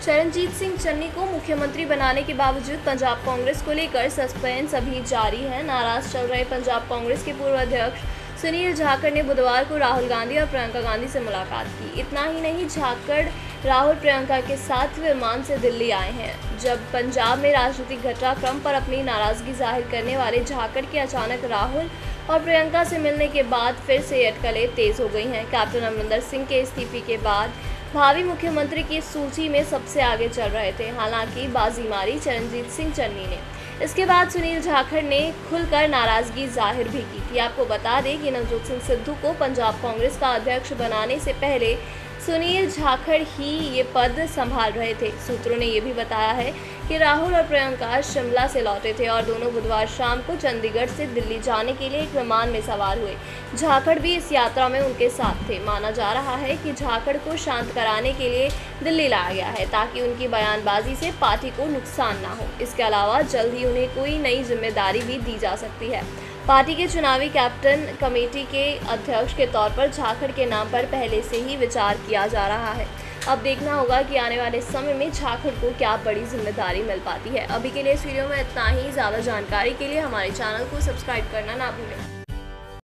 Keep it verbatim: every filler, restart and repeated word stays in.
चरणजीत सिंह चन्नी को मुख्यमंत्री बनाने के बावजूद पंजाब कांग्रेस को लेकर सस्पेंस अभी जारी है। नाराज चल रहे पंजाब कांग्रेस के पूर्व अध्यक्ष सुनील जाखड़ ने बुधवार को राहुल गांधी और प्रियंका गांधी से मुलाकात की। इतना ही नहीं, जाखड़ राहुल प्रियंका के साथ विमान से दिल्ली आए हैं। जब पंजाब में राजनीतिक घटनाक्रम पर अपनी नाराजगी जाहिर करने वाले जाखड़ के अचानक राहुल और प्रियंका से मिलने के बाद फिर से अटकलें तेज हो गई हैं। कैप्टन अमरिंदर सिंह के इस्तीफे के बाद भावी मुख्यमंत्री की सूची में सबसे आगे चल रहे थे। हालांकि बाजी मारी चरणजीत सिंह चन्नी ने। इसके बाद सुनील जाखड़ ने खुलकर नाराजगी जाहिर भी की थी। आपको बता दें कि नवजोत सिंह सिद्धू को पंजाब कांग्रेस का अध्यक्ष बनाने से पहले सुनील जाखड़ ही ये पद संभाल रहे थे। सूत्रों ने यह भी बताया है कि राहुल और प्रियंका शिमला से लौटे थे और दोनों बुधवार शाम को चंडीगढ़ से दिल्ली जाने के लिए एक विमान में सवार हुए। जाखड़ भी इस यात्रा में उनके साथ थे। माना जा रहा है कि जाखड़ को शांत कराने के लिए दिल्ली लाया गया है ताकि उनकी बयानबाजी से पार्टी को नुकसान ना हो। इसके अलावा जल्द ही उन्हें कोई नई जिम्मेदारी भी दी जा सकती है। पार्टी के चुनावी कैप्टन कमेटी के अध्यक्ष के तौर पर जाखड़ के नाम पर पहले से ही विचार किया जा रहा है। अब देखना होगा कि आने वाले समय में जाखड़ को क्या बड़ी जिम्मेदारी मिल पाती है। अभी के लिए इस वीडियो में इतना ही। ज़्यादा जानकारी के लिए हमारे चैनल को सब्सक्राइब करना ना भूलें।